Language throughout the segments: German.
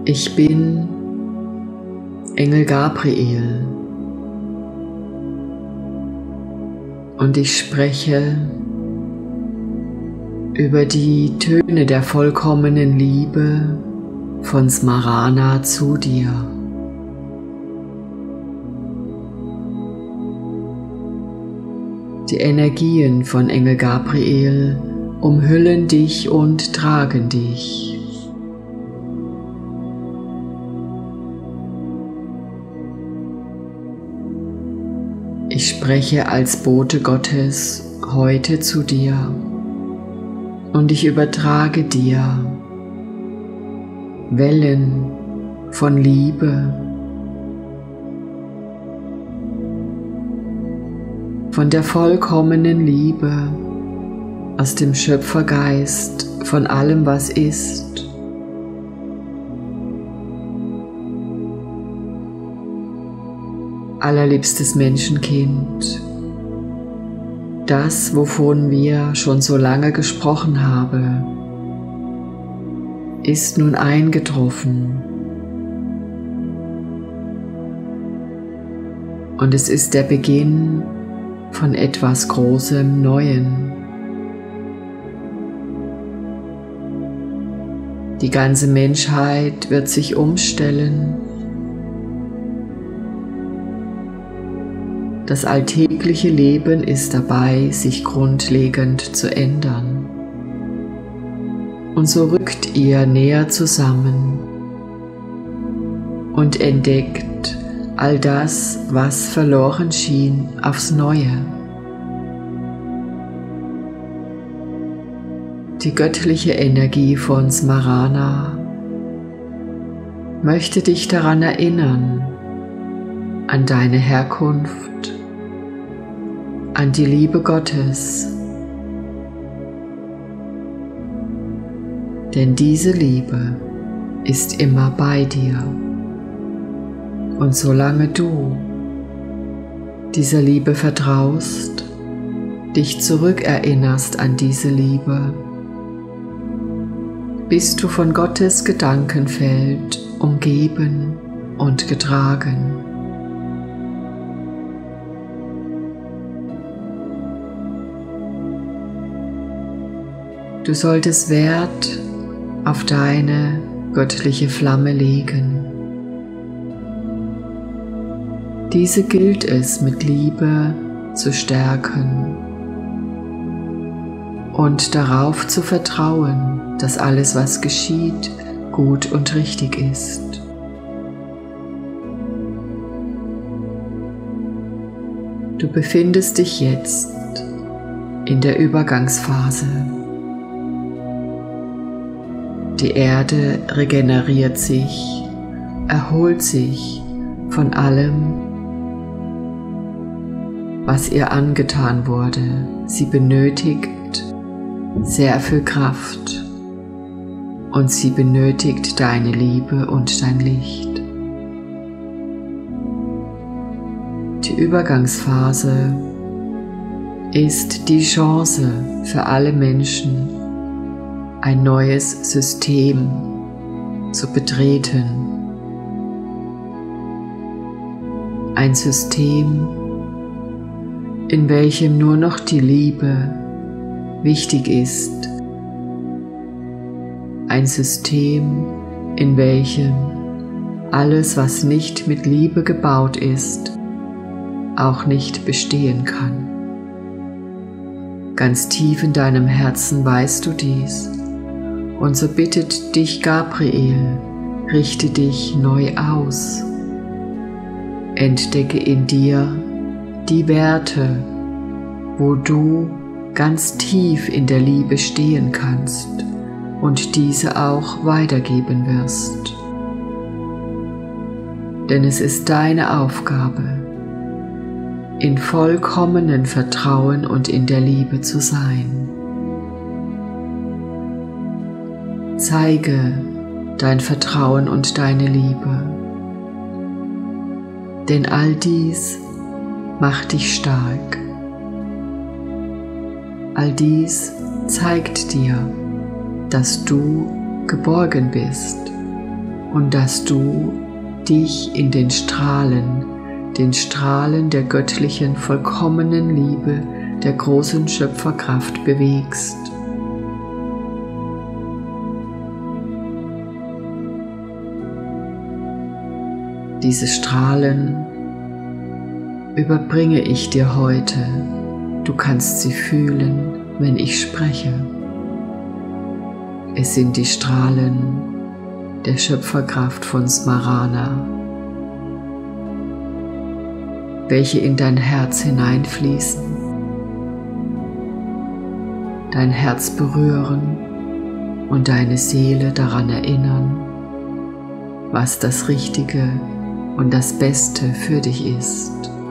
Ich bin Engel Gabriel und ich spreche über die Töne der vollkommenen Liebe von Smarana zu dir. Die Energien von Engel Gabriel umhüllen dich und tragen dich. Ich spreche als Bote Gottes heute zu dir und ich übertrage dir Wellen von Liebe, von der vollkommenen Liebe aus dem Schöpfergeist von allem, was ist. Allerliebstes Menschenkind, das, wovon wir schon so lange gesprochen haben, ist nun eingetroffen. Und es ist der Beginn von etwas Großem Neuen. Die ganze Menschheit wird sich umstellen. Das alltägliche Leben ist dabei, sich grundlegend zu ändern. Und so rückt ihr näher zusammen und entdeckt all das, was verloren schien, aufs Neue. Die göttliche Energie von Smarana möchte dich daran erinnern, an deine Herkunft, an die Liebe Gottes. Denn diese Liebe ist immer bei dir. Und solange du dieser Liebe vertraust, dich zurückerinnerst an diese Liebe, bist du von Gottes Gedankenfeld umgeben und getragen. Du solltest Wert auf deine göttliche Flamme legen. Diese gilt es mit Liebe zu stärken und darauf zu vertrauen, dass alles, was geschieht, gut und richtig ist. Du befindest dich jetzt in der Übergangsphase. Die Erde regeneriert sich, erholt sich von allem, was ihr angetan wurde. Sie benötigt sehr viel Kraft und sie benötigt deine Liebe und dein Licht. Die Übergangsphase ist die Chance für alle Menschen, ein neues System zu betreten. Ein System, in welchem nur noch die Liebe wichtig ist. Ein System, in welchem alles, was nicht mit Liebe gebaut ist, auch nicht bestehen kann. Ganz tief in deinem Herzen weißt du dies. Und so bittet dich Gabriel, richte dich neu aus. Entdecke in dir die Werte, wo du ganz tief in der Liebe stehen kannst und diese auch weitergeben wirst. Denn es ist deine Aufgabe, in vollkommenen Vertrauen und in der Liebe zu sein. Zeige dein Vertrauen und deine Liebe, denn all dies macht dich stark. All dies zeigt dir, dass du geborgen bist und dass du dich in den Strahlen der göttlichen, vollkommenen Liebe, der großen Schöpferkraft bewegst. Diese Strahlen überbringe ich dir heute. Du kannst sie fühlen, wenn ich spreche. Es sind die Strahlen der Schöpferkraft von Smarana, welche in dein Herz hineinfließen, dein Herz berühren und deine Seele daran erinnern, was das Richtige und das Beste für dich ist.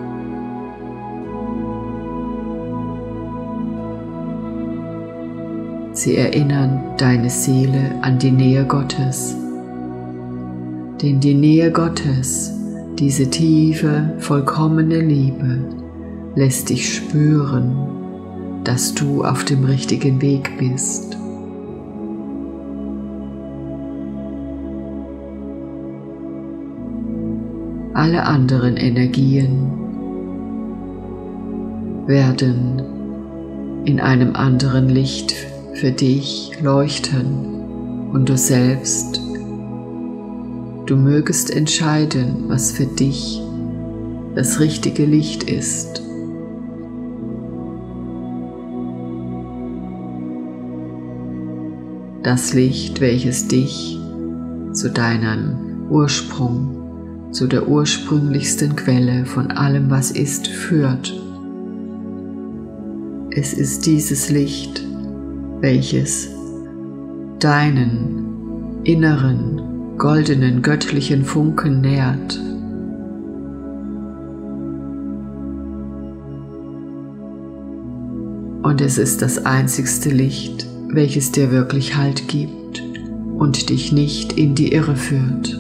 Sie erinnern deine Seele an die Nähe Gottes, denn die Nähe Gottes, diese tiefe, vollkommene Liebe, lässt dich spüren, dass du auf dem richtigen Weg bist. Alle anderen Energien werden in einem anderen Licht für dich leuchten und du selbst, du mögest entscheiden, was für dich das richtige Licht ist. Das Licht, welches dich zu deinem Ursprung, zu der ursprünglichsten Quelle von allem, was ist, führt. Es ist dieses Licht, welches deinen inneren, goldenen, göttlichen Funken nährt. Und es ist das einzigste Licht, welches dir wirklich Halt gibt und dich nicht in die Irre führt.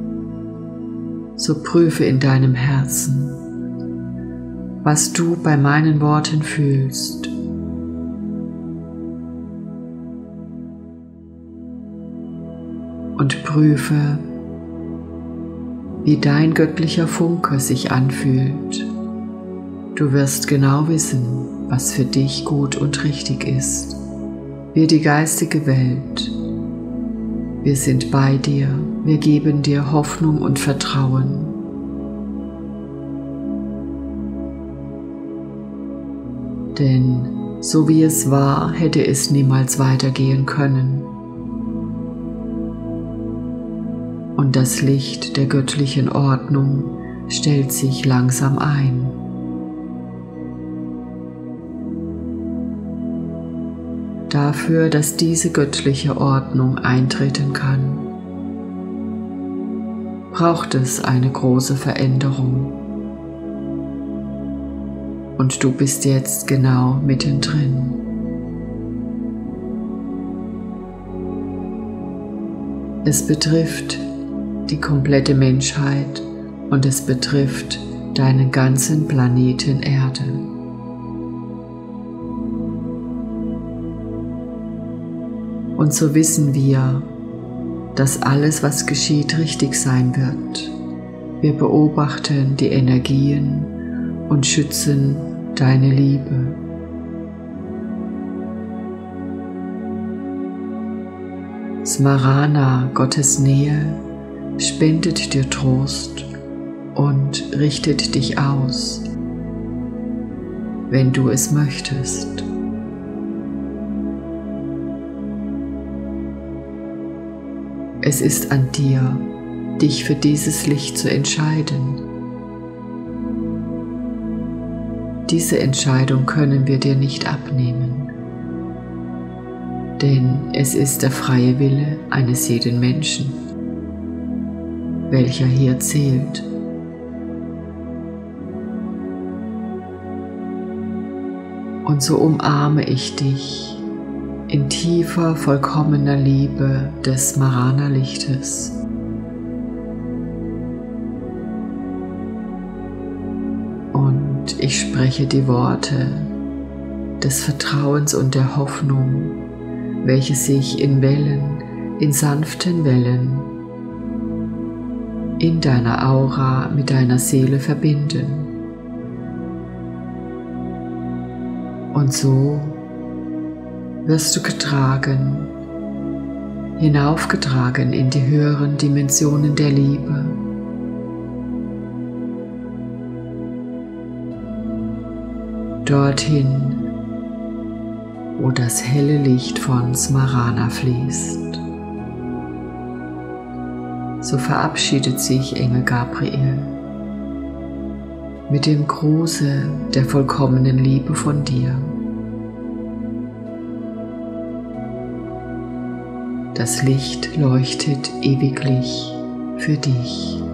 So prüfe in deinem Herzen, was du bei meinen Worten fühlst. Und prüfe, wie dein göttlicher Funke sich anfühlt. Du wirst genau wissen, was für dich gut und richtig ist. Wir, die geistige Welt, wir sind bei dir, wir geben dir Hoffnung und Vertrauen. Denn so wie es war, hätte es niemals weitergehen können. Und das Licht der göttlichen Ordnung stellt sich langsam ein. Dafür, dass diese göttliche Ordnung eintreten kann, braucht es eine große Veränderung. Und du bist jetzt genau mittendrin. Es betrifft die komplette Menschheit und es betrifft deinen ganzen Planeten Erde. Und so wissen wir, dass alles, was geschieht, richtig sein wird. Wir beobachten die Energien und schützen deine Liebe. Smarana, Gottes Nähe, spendet dir Trost und richtet dich aus, wenn du es möchtest. Es ist an dir, dich für dieses Licht zu entscheiden. Diese Entscheidung können wir dir nicht abnehmen, denn es ist der freie Wille eines jeden Menschen, welcher hier zählt. Und so umarme ich dich in tiefer, vollkommener Liebe des Smarana-Lichtes. Und ich spreche die Worte des Vertrauens und der Hoffnung, welche sich in Wellen, in sanften Wellen in deiner Aura mit deiner Seele verbinden. Und so wirst du getragen, hinaufgetragen in die höheren Dimensionen der Liebe. Dorthin, wo das helle Licht von Smarana fließt. So verabschiedet sich Engel Gabriel mit dem Gruße der vollkommenen Liebe von dir. Das Licht leuchtet ewiglich für dich.